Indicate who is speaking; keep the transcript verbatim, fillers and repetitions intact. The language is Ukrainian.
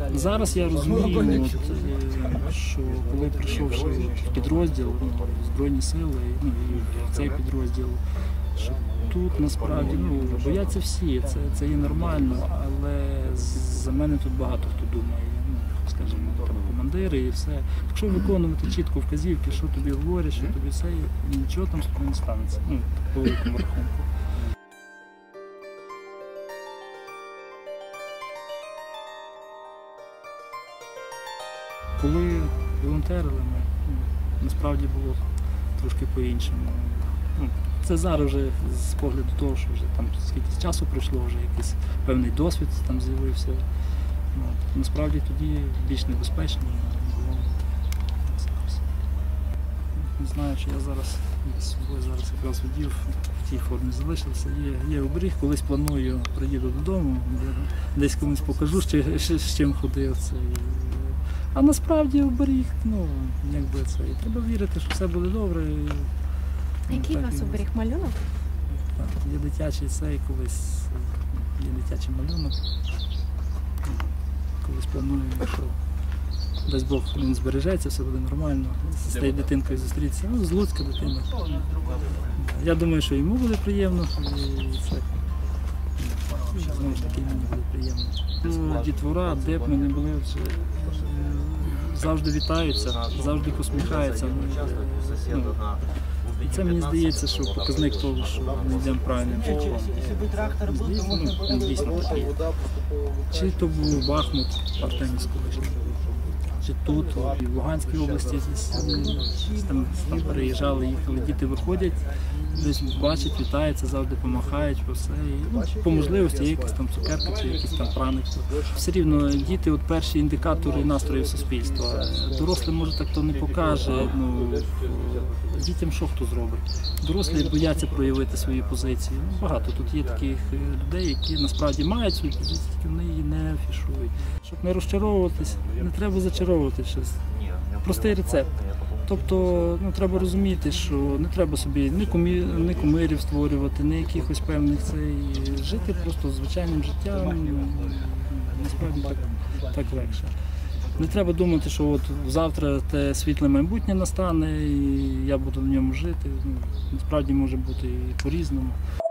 Speaker 1: Зараз я розумію, от, що коли прийшов ще в підрозділ, ну, Збройні сили, ну, і в цей підрозділ, що тут насправді ну, бояться всі, це, це є нормально, але за мене тут багато хто думає, ну, скажімо, там, командири і все. Якщо виконувати чітко вказівки, що тобі говорять, що тобі все, нічого там з тобою не станеться, ну, по великому рахунку. Коли волонтерили, ми, ну, насправді було трошки по-іншому. Ну, це зараз вже з погляду того, що вже там скільки часу пройшло, вже якийсь певний досвід там з'явився. Ну, насправді тоді більш небезпечно було. Не знаю, чи я зараз з собою зараз якраз водів в тій формі залишився. Є, є оберіг, колись планую, приїду додому, десь комусь покажу, з чим ходив. Це. А насправді оберіг, ну, якби це. І треба вірити, що все буде добре. І, ну,
Speaker 2: який у вас оберіг? Малюнок?
Speaker 1: Так, є дитячий цей, колись є дитячий малюнок. Колись планую, що дасть Бог, він збережеться, все буде нормально. З тією дитинкою зустрітися. Ну, з Луцька дитина. Я думаю, що йому буде приємно. І це. Знову ж таки, мені буде приємно. Ну, дітвора, де б ми не були, завжди вітаються, завжди посміхаються. Ну, і це, мені здається, що показник того, що ми йдемо правильним шляхом. Ну, дійсно такий. Чи то був Бахмут, Артемівськ колишній, чи тут, і в Луганській області, там, там переїжджали, їхали, діти виходять, десь бачать, вітаються, завжди помахають, все. І, ну, по можливості є якась там цукерка чи якийсь там праник. Все рівно діти от перші індикатори настроїв суспільства. Дорослий може так то не покаже, ну, дітям що хто зробить. Дорослі бояться проявити свої позиції. Ну, багато тут є таких людей, які насправді мають свої позиції, тільки вони її не афішують. Щоб не розчаровуватись, не треба зачаровувати щось. Простий рецепт. Тобто, ну, треба розуміти, що не треба собі ні, кумі, ні кумирів створювати, ні якихось певних цей, жити просто звичайним життям, насправді так, так легше. Не треба думати, що от завтра те світле майбутнє настане і я буду в ньому жити. Насправді може бути і по-різному.